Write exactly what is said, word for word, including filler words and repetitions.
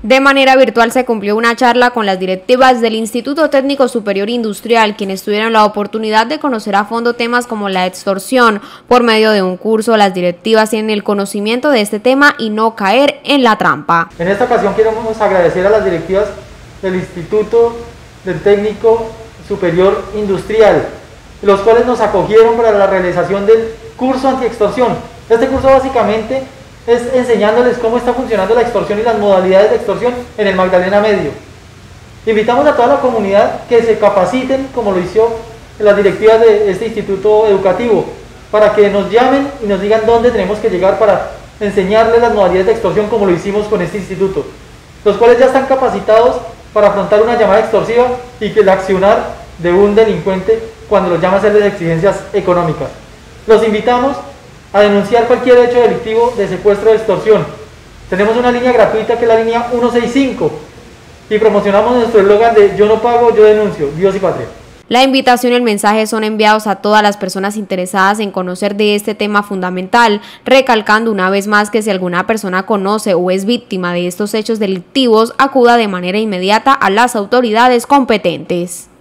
De manera virtual se cumplió una charla con las directivas del Instituto Técnico Superior Industrial, quienes tuvieron la oportunidad de conocer a fondo temas como la extorsión. Por medio de un curso, las directivas tienen el conocimiento de este tema y no caer en la trampa. En esta ocasión queremos agradecer a las directivas del Instituto del Técnico Superior Industrial, los cuales nos acogieron para la realización del curso antiextorsión. Este curso básicamente es enseñándoles cómo está funcionando la extorsión y las modalidades de extorsión en el Magdalena Medio. Invitamos a toda la comunidad que se capaciten, como lo hizo las directivas de este instituto educativo, para que nos llamen y nos digan dónde tenemos que llegar para enseñarles las modalidades de extorsión, como lo hicimos con este instituto, los cuales ya están capacitados para afrontar una llamada extorsiva y que el accionar de un delincuente cuando los llama a hacerles exigencias económicas. Los invitamos a denunciar cualquier hecho delictivo de secuestro o extorsión. Tenemos una línea gratuita que es la línea ciento sesenta y cinco y promocionamos nuestro eslogan de yo no pago, yo denuncio, Dios y patria. La invitación y el mensaje son enviados a todas las personas interesadas en conocer de este tema fundamental, recalcando una vez más que si alguna persona conoce o es víctima de estos hechos delictivos, acuda de manera inmediata a las autoridades competentes.